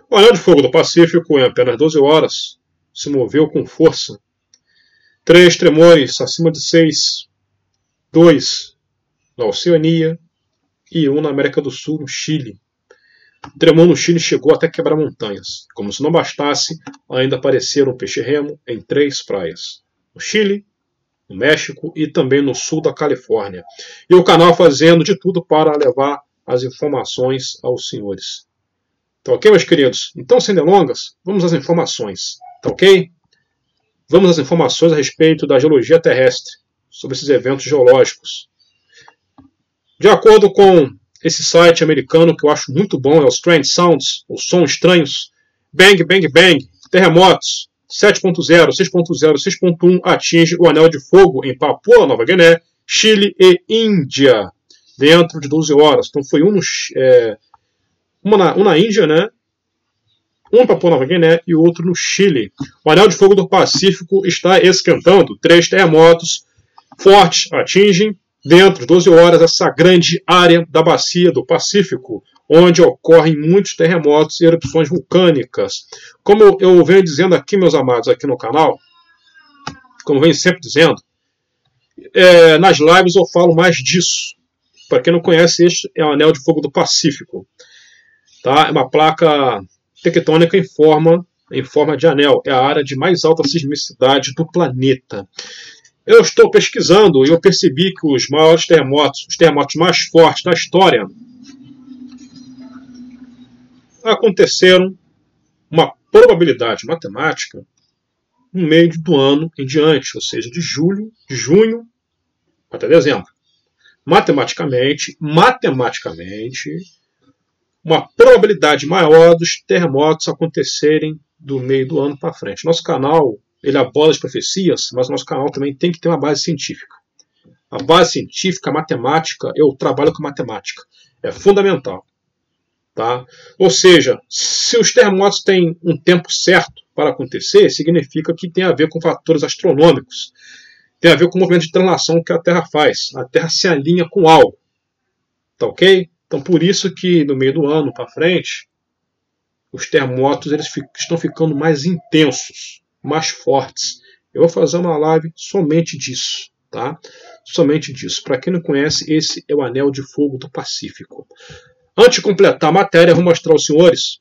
O anel de fogo do Pacífico, em apenas 12 horas, se moveu com força. 3 tremores acima de 6, 2 na Oceania e 1 na América do Sul, no Chile. O tremor no Chile chegou até quebrar montanhas. Como se não bastasse, ainda apareceram peixe-remo em 3 praias. No Chile, no México e também no sul da Califórnia. E o canal fazendo de tudo para levar as informações aos senhores. Tá ok, meus queridos? Então, sem delongas, vamos às informações. Tá ok? Vamos às informações a respeito da geologia terrestre, sobre esses eventos geológicos. De acordo com esse site americano que eu acho muito bom, é o Strange Sounds, ou Sons Estranhos, Bang, Bang, Bang, terremotos, 7.0, 6.0, 6.1 atinge o anel de fogo em Papua Nova Guiné, Chile e Índia, dentro de 12 horas. Então foi um na Índia, né? Um em Papua Nova Guiné e outro no Chile. O anel de fogo do Pacífico está esquentando. 3 terremotos fortes atingem dentro de 12 horas essa grande área da bacia do Pacífico, onde ocorrem muitos terremotos e erupções vulcânicas. Como eu venho dizendo aqui, meus amados, aqui no canal, como eu venho sempre dizendo, nas lives eu falo mais disso. Para quem não conhece, este é o anel de fogo do Pacífico. Tá? É uma placa tectônica em forma de anel. É a área de mais alta sismicidade do planeta. Eu estou pesquisando e eu percebi que os maiores terremotos, os terremotos mais fortes da história, aconteceram uma probabilidade matemática no meio do ano em diante, ou seja, de junho até dezembro. Matematicamente, uma probabilidade maior dos terremotos acontecerem do meio do ano para frente. Nosso canal, ele aborda as profecias, mas o nosso canal também tem que ter uma base científica. A base científica, a matemática, eu trabalho com matemática. É fundamental. Tá? Ou seja, se os terremotos têm um tempo certo para acontecer, significa que tem a ver com fatores astronômicos. Tem a ver com o movimento de translação que a Terra faz. A Terra se alinha com algo. Tá ok? Então, por isso que no meio do ano para frente, os terremotos eles estão ficando mais intensos, mais fortes. Eu vou fazer uma live somente disso. Tá? Somente disso. Para quem não conhece, esse é o Anel de Fogo do Pacífico. Antes de completar a matéria, eu vou mostrar aos senhores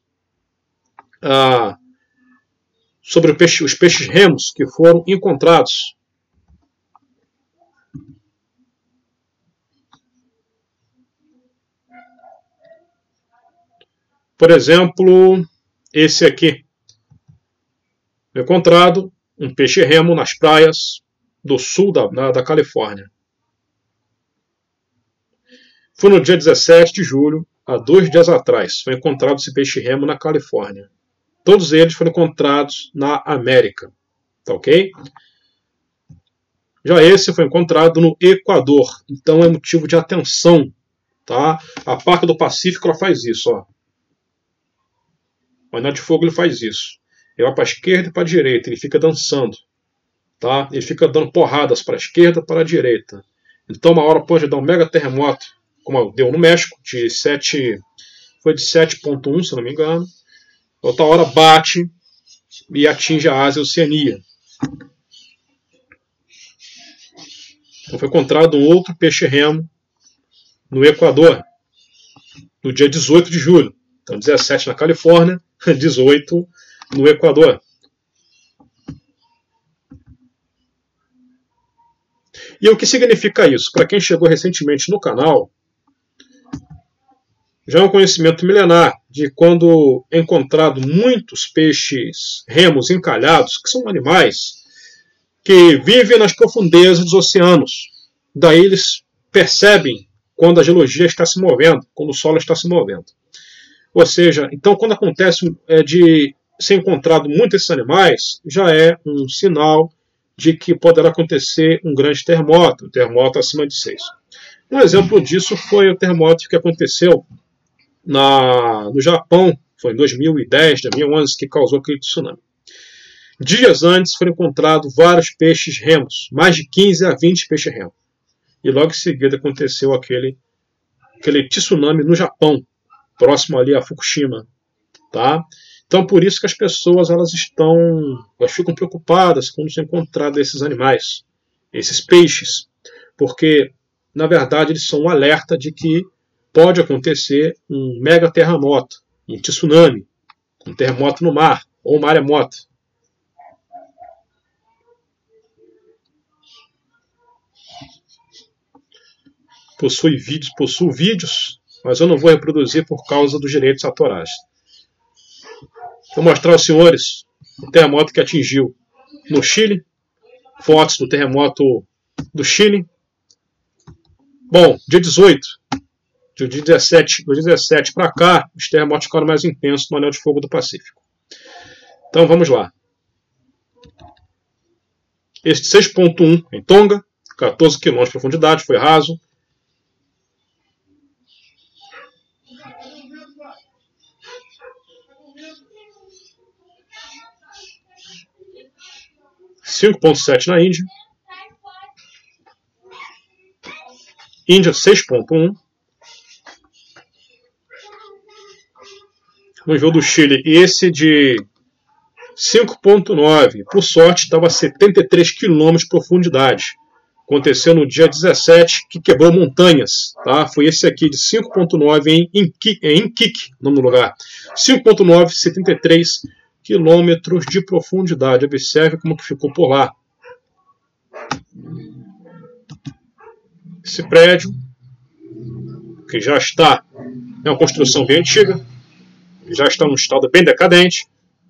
sobre os peixes remos que foram encontrados. Por exemplo, esse aqui. Encontrado um peixe remo nas praias do sul da Califórnia. Foi no dia 17 de julho, há 2 dias atrás, foi encontrado esse peixe remo na Califórnia. Todos eles foram encontrados na América. Tá ok? Já esse foi encontrado no Equador. Então é motivo de atenção. Tá? A placa do Pacífico ela faz isso. Ó. O anel de fogo ele faz isso. Ele vai para a esquerda e para a direita. Ele fica dançando. Tá? Ele fica dando porradas para a esquerda e para a direita. Então uma hora pode dar um mega terremoto, como deu no México, foi de 7.1, se não me engano. Outra hora bate e atinge a Ásia e a Oceania. Então foi encontrado um outro peixe remo no Equador, no dia 18 de julho. Então 17 na Califórnia, 18 no Equador. E o que significa isso? Para quem chegou recentemente no canal, já é um conhecimento milenar de quando é encontrado muitos peixes remos encalhados, que são animais que vivem nas profundezas dos oceanos. Daí eles percebem quando a geologia está se movendo, quando o solo está se movendo. Ou seja, então quando acontece de ser encontrado muitos desses animais, já é um sinal de que poderá acontecer um grande terremoto, um terremoto acima de 6. Um exemplo disso foi o terremoto que aconteceu no Japão, foi em 2010, 2011, que causou aquele tsunami. Dias antes foram encontrados vários peixes remos, mais de 15 a 20 peixes remos. E logo em seguida aconteceu aquele tsunami no Japão, próximo ali a Fukushima. Tá? Então, por isso que as pessoas elas ficam preocupadas quando se encontrar esses animais, esses peixes, porque, na verdade, eles são um alerta de que pode acontecer um mega terremoto, um tsunami, um terremoto no mar, ou um maremoto. Possui vídeos, mas eu não vou reproduzir por causa dos direitos autorais. Vou mostrar aos senhores o terremoto que atingiu no Chile, fotos do terremoto do Chile. Bom, dia 18, do dia 17 para cá, os terremotos ficaram mais intensos no Anel de Fogo do Pacífico. Então vamos lá. Este 6.1 em Tonga, 14 km de profundidade, foi raso. (5.7) na Índia. Índia 6.1. Vamos ver o do Chile. E esse de 5.9. Por sorte, estava a 73 km de profundidade. Aconteceu no dia 17, que quebrou montanhas. Tá? Foi esse aqui de 5.9 em Iquique, nome do lugar. 5.9, 73 quilômetros de profundidade. Observe como que ficou por lá. Esse prédio, que já está, é uma construção bem antiga, já está num estado bem decadente,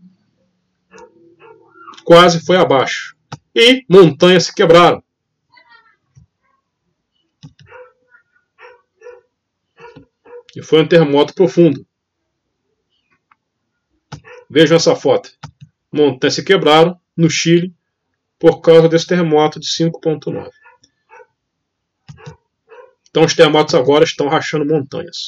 quase foi abaixo. E montanhas se quebraram. E foi um terremoto profundo. Vejam essa foto. Montanhas se quebraram no Chile por causa desse terremoto de 5.9. Então os terremotos agora estão rachando montanhas.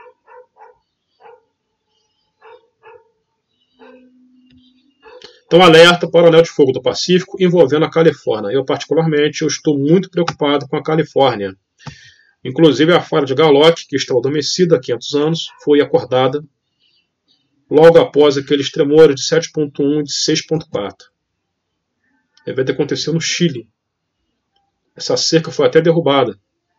Então alerta para o Anel de Fogo do Pacífico envolvendo a Califórnia. Eu particularmente estou muito preocupado com a Califórnia. Inclusive a falha de Galot, que estava adormecida há 500 anos, foi acordada logo após aqueles tremores de 7.1 e de 6.4. Deve ter acontecido no Chile. Essa cerca foi até derrubada.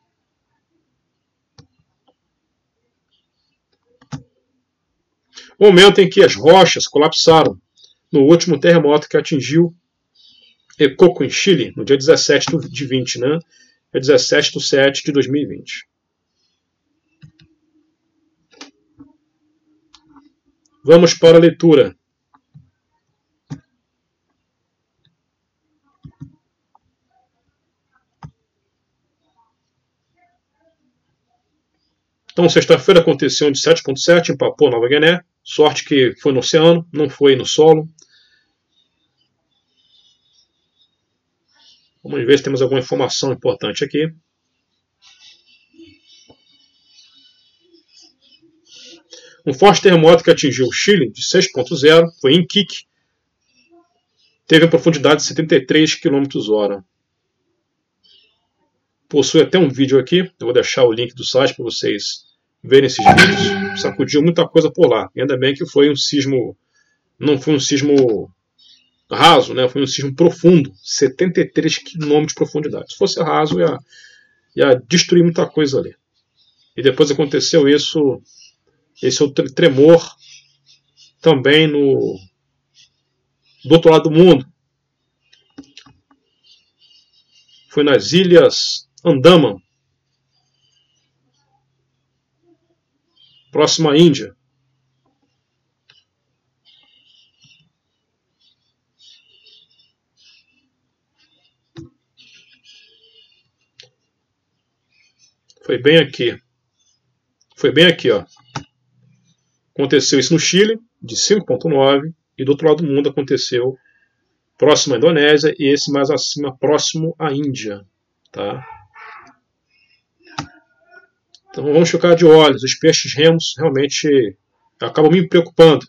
Momento em que as rochas colapsaram no último terremoto que atingiu Ecoco, em Chile, no dia 17 de 20, né? É 17/7 de 2020. Vamos para a leitura. Então, sexta-feira aconteceu um de 7.7 em Papua Nova Guiné. Sorte que foi no oceano, não foi no solo. Vamos ver se temos alguma informação importante aqui. Um forte terremoto que atingiu o Chile, de 6.0, foi em Iquique. Teve a profundidade de 73 km/h. Possui até um vídeo aqui. Eu vou deixar o link do site para vocês verem esses vídeos. Sacudiu muita coisa por lá. E ainda bem que foi um sismo. Não foi um sismo raso, né? Foi um sismo profundo. 73 km de profundidade. Se fosse raso, ia destruir muita coisa ali. E depois aconteceu isso. Esse outro tremor também do outro lado do mundo. Foi nas Ilhas Andaman, próximo à Índia. Foi bem aqui. Foi bem aqui, ó. Aconteceu isso no Chile, de 5.9, e do outro lado do mundo aconteceu próximo à Indonésia, e esse mais acima, próximo à Índia. Tá? Então vamos ficar de olhos. Os peixes remos realmente acabam me preocupando.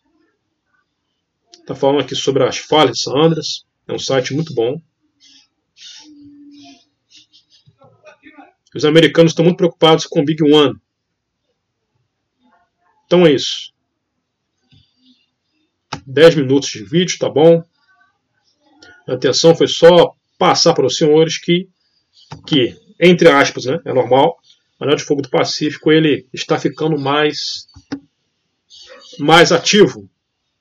Está falando aqui sobre as falhas de San Andreas. É um site muito bom. Os americanos estão muito preocupados com o Big One. Então é isso. 10 minutos de vídeo, tá bom? A intenção foi só passar para os senhores que entre aspas, né, é normal, o Anel de Fogo do Pacífico ele está ficando mais ativo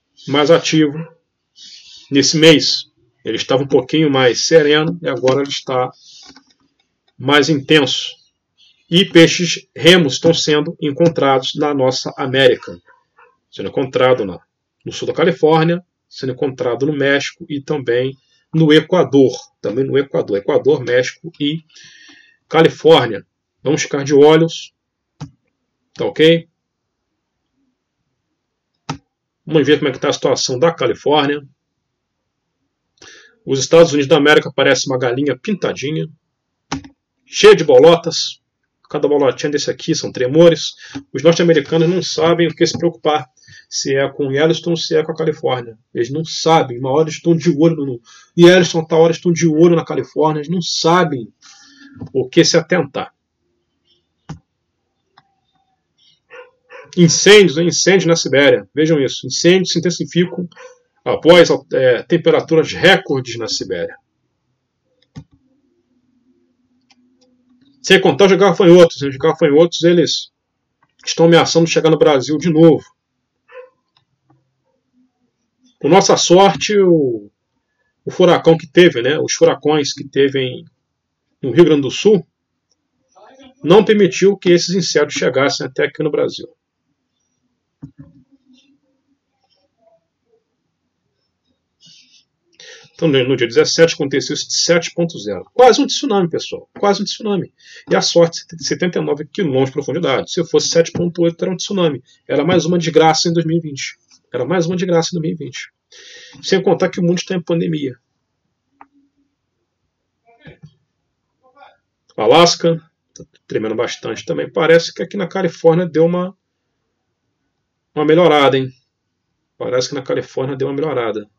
nesse mês. Ele estava um pouquinho mais sereno e agora ele está mais intenso. E peixes remos estão sendo encontrados na nossa América, sendo encontrado no sul da Califórnia, sendo encontrado no México e também no Equador. Equador, México e Califórnia. Vamos ficar de olhos. Tá ok? Vamos ver como é que está a situação da Califórnia. Os Estados Unidos da América parece uma galinha pintadinha, cheia de bolotas. Cada bolotinha desse aqui são tremores. Os norte-americanos não sabem o que se preocupar. Se é com Yellowstone ou se é com a Califórnia. Eles não sabem. Uma hora estão de olho no Yellowstone, outra hora estão de olho na Califórnia. Eles não sabem o que se atentar. Incêndios na Sibéria. Vejam isso. Incêndios se intensificam após temperaturas recordes na Sibéria. Sem contar os gafanhotos. Os gafanhotos eles estão ameaçando chegar no Brasil de novo. Por nossa sorte, o furacão que teve, né, os furacões que teve no Rio Grande do Sul, não permitiu que esses insetos chegassem até aqui no Brasil. Então, no dia 17 aconteceu esse 7.0. Quase um tsunami, pessoal. Quase um tsunami. E a sorte de 79 km de profundidade. Se fosse 7.8, era um tsunami. Era mais uma desgraça em 2020. Sem contar que o mundo está em pandemia. Alasca está tremendo bastante também. Parece que aqui na Califórnia deu uma melhorada, hein? Parece que na Califórnia deu uma melhorada.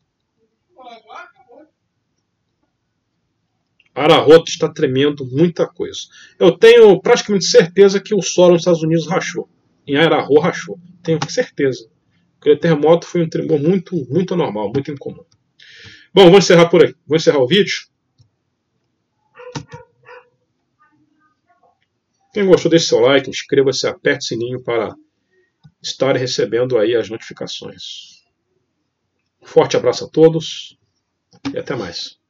Ararroto está tremendo muita coisa. Eu tenho praticamente certeza que o solo nos Estados Unidos rachou. Em Ararro rachou. Tenho certeza. Aquele terremoto foi um tremor muito anormal, muito incomum. Bom, vou encerrar por aí. Vou encerrar o vídeo. Quem gostou, deixe seu like, inscreva-se, aperte o sininho para estar recebendo aí as notificações. Forte abraço a todos e até mais.